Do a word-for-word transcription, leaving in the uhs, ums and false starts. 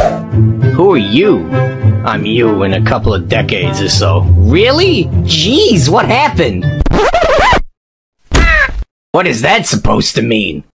Who are you? I'm you in a couple of decades or so. Really? Jeez, what happened? What is that supposed to mean?